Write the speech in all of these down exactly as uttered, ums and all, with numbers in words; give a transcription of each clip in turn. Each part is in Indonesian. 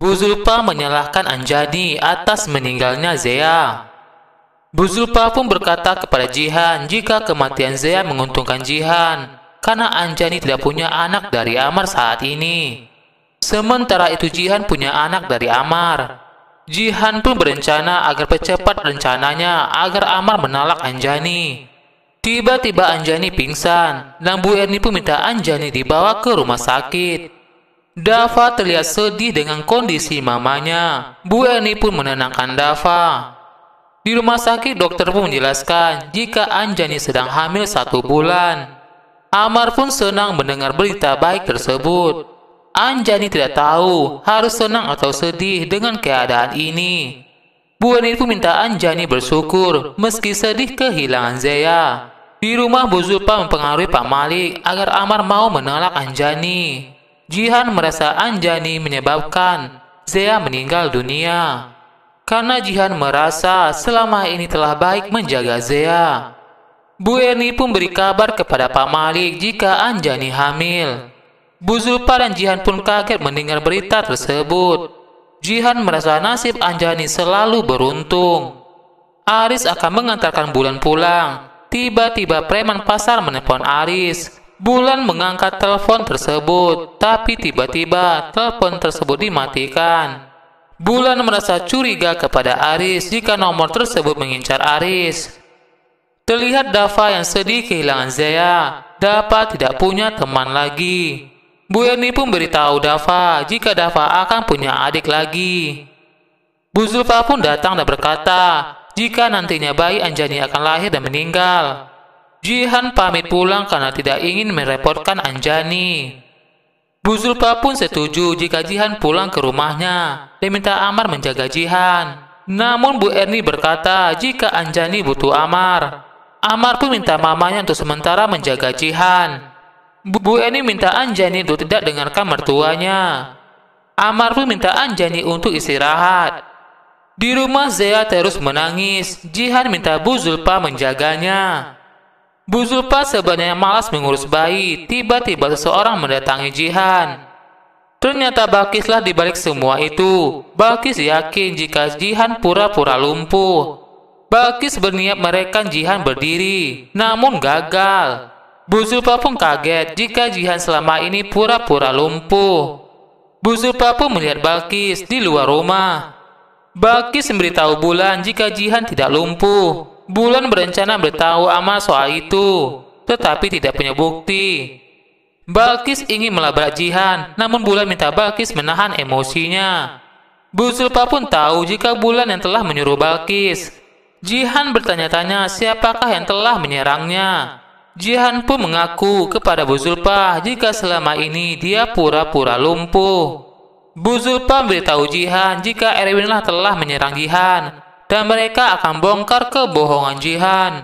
Bu Zulfa menyalahkan Anjani atas meninggalnya Zea. Bu Zulfa pun berkata kepada Jihan jika kematian Zea menguntungkan Jihan, karena Anjani tidak punya anak dari Amar saat ini. Sementara itu Jihan punya anak dari Amar. Jihan pun berencana agar percepat rencananya agar Amar menalak Anjani. Tiba-tiba Anjani pingsan, dan Bu Erni pun minta Anjani dibawa ke rumah sakit. Dava terlihat sedih dengan kondisi mamanya. Bu Erni pun menenangkan Dava. Di rumah sakit dokter pun menjelaskan jika Anjani sedang hamil satu bulan. Amar pun senang mendengar berita baik tersebut. Anjani tidak tahu harus senang atau sedih dengan keadaan ini. Bu Erni pun minta Anjani bersyukur meski sedih kehilangan Zea. Di rumah Bu Zulfa mempengaruhi Pak Malik agar Amar mau menolak Anjani. Jihan merasa Anjani menyebabkan Zea meninggal dunia. Karena Jihan merasa selama ini telah baik menjaga Zea. Bu Erni pun beri kabar kepada Pak Malik jika Anjani hamil. Bu Zulfa dan Jihan pun kaget mendengar berita tersebut. Jihan merasa nasib Anjani selalu beruntung. Aris akan mengantarkan Bulan pulang. Tiba-tiba preman pasar menelpon Aris. Bulan mengangkat telepon tersebut, tapi tiba-tiba telepon tersebut dimatikan. Bulan merasa curiga kepada Aris jika nomor tersebut mengincar Aris. Terlihat Dava yang sedih kehilangan Zea. Dava tidak punya teman lagi. Bu Erni pun beritahu Dava jika Dava akan punya adik lagi. Bu Zulfa pun datang dan berkata jika nantinya bayi Anjani akan lahir dan meninggal. Jihan pamit pulang karena tidak ingin merepotkan Anjani. Bu Zulfa pun setuju jika Jihan pulang ke rumahnya dan minta Amar menjaga Jihan. Namun Bu Erni berkata jika Anjani butuh Amar. Amar pun minta mamanya untuk sementara menjaga Jihan. Bu Erni minta Anjani untuk tidak dengarkan mertuanya. Amar pun minta Anjani untuk istirahat. Di rumah Zea terus menangis. Jihan minta Bu Zulfa menjaganya. Bu Zulfa sebenarnya malas mengurus bayi. Tiba-tiba seseorang mendatangi Jihan. Ternyata Balkislah di balik semua itu. Balkis yakin jika Jihan pura-pura lumpuh. Balkis berniat merekam Jihan berdiri, namun gagal. Bu Zulfa pun kaget jika Jihan selama ini pura-pura lumpuh. Bu Zulfa pun melihat Balkis di luar rumah. Balkis memberitahu Bulan jika Jihan tidak lumpuh. Bulan berencana beritahu Amar soal itu, tetapi tidak punya bukti. Balkis ingin melabrak Jihan, namun Bulan minta Balkis menahan emosinya. Bu Zulfa pun tahu jika Bulan yang telah menyuruh Balkis. Jihan bertanya-tanya siapakah yang telah menyerangnya. Jihan pun mengaku kepada Bu Zulfa jika selama ini dia pura-pura lumpuh. Bu Zulfa memberitahu Jihan jika Erwinlah telah menyerang Jihan dan mereka akan bongkar kebohongan Jihan.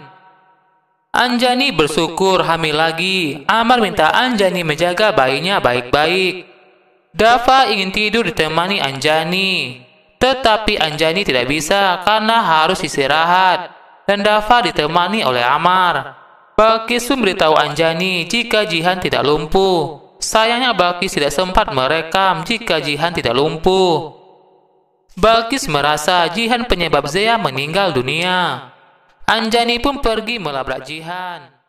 Anjani bersyukur hamil lagi. Amar minta Anjani menjaga bayinya baik-baik. Dava ingin tidur ditemani Anjani. Tetapi Anjani tidak bisa karena harus istirahat. Dan Dava ditemani oleh Amar. Balkis memberitahu Anjani jika Jihan tidak lumpuh. Sayangnya Balkis tidak sempat merekam jika Jihan tidak lumpuh. Balkis merasa Jihan penyebab Zea meninggal dunia. Anjani pun pergi melabrak Jihan.